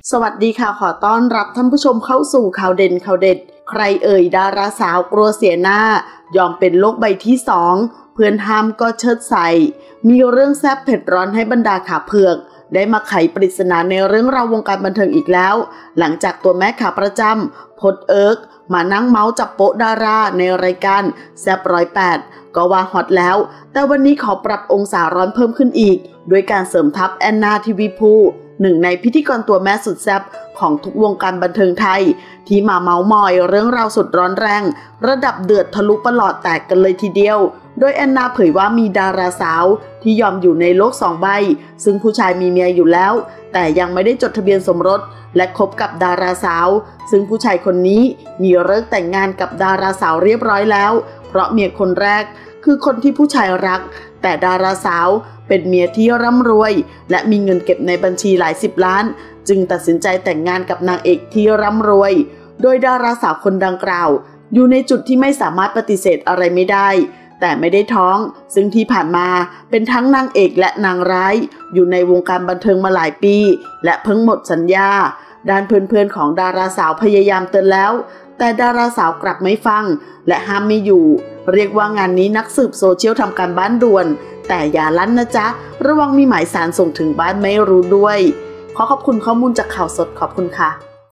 สวัสดีค่ะขอต้อนรับท่านผู้ชมเข้าสู่ข่าวเด่นข่าวเด็ดใครเอ่ยดาราสาวกลัวเสียหน้ายอมเป็นโลกใบที่2เพื่อนห้ามก็เชิดใส่มีเรื่องแซ่บเผ็ดร้อนให้บรรดาขาเผือกได้มาไขปริศนาในเรื่องราววงการบันเทิงอีกแล้วหลังจากตัวแม่ขาประจำพจน์เอิร์กมานั่งเมาส์จับโป๊ะดาราในรายการแซ่บ108ก็ว่าฮอตแล้วแต่วันนี้ขอปรับองศาร้อนเพิ่มขึ้นอีกด้วยการเสริมทัพแอนนาทีวีพูหนึ่งในพิธีกรตัวแม่สุดแซ่บของทุกวงการบันเทิงไทยที่มาเมาส์มอยเรื่องราวสุดร้อนแรงระดับเดือดทะลุประหลอดแตกกันเลยทีเดียวโดยแอนนาเผยว่ามีดาราสาวที่ยอมอยู่ในโลก2ใบซึ่งผู้ชายมีเมียอยู่แล้วแต่ยังไม่ได้จดทะเบียนสมรสและคบกับดาราสาวซึ่งผู้ชายคนนี้มีฤกษ์แต่งงานกับดาราสาวเรียบร้อยแล้วเพราะเมียคนแรกคือคนที่ผู้ชายรักแต่ดาราสาวเป็นเมียที่ร่ำรวยและมีเงินเก็บในบัญชีหลาย10 ล้านจึงตัดสินใจแต่งงานกับนางเอกที่ร่ำรวยโดยดาราสาวคนดังกล่าวอยู่ในจุดที่ไม่สามารถปฏิเสธอะไรไม่ได้แต่ไม่ได้ท้องซึ่งที่ผ่านมาเป็นทั้งนางเอกและนางร้ายอยู่ในวงการบันเทิงมาหลายปีและเพิ่งหมดสัญญาด้านเพื่อนๆของดาราสาวพยายามเตือนแล้วแต่ดาราสาวกลับไม่ฟังและห้ามไม่อยู่เรียกว่างานนี้นักสืบโซเชียลทำการบ้านด่วนแต่อย่าลั่นนะจ๊ะระวังมีหมายสารส่งถึงบ้านไม่รู้ด้วยขอบคุณข้อมูลจากข่าวสดขอบคุณค่ะ